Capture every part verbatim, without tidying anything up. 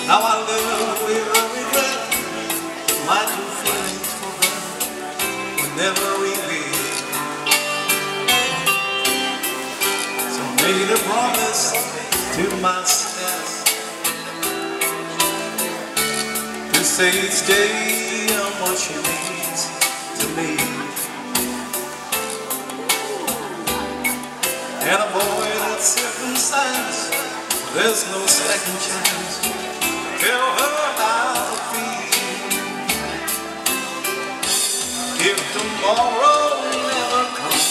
Now I live with a regret. My true feelings for her will never reveal. So I made a promise to myself to say each day how much she means to me. And a boy that circumstance, there's no second chance. Tell her how to feel. If tomorrow never comes,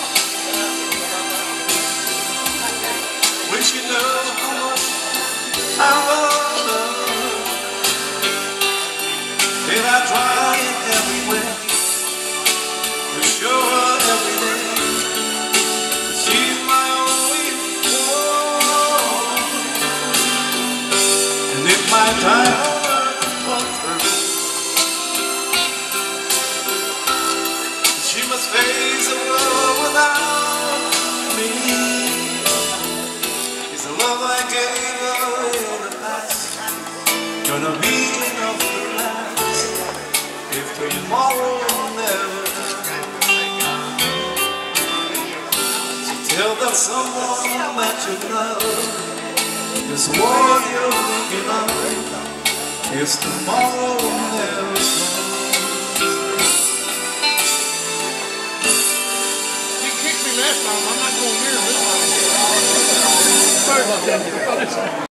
wish you know how much I love her. And I try everywhere to show her every day she's my only one. And if my time on earth comes through, she must face the world without me. It's the love I gave her in the past gonna be enough to last if tomorrow never comes. Tell that someone that you love this one you're thinking of is tomorrow never comes. You kicked me last time. I'm not going near this one. Sorry about that.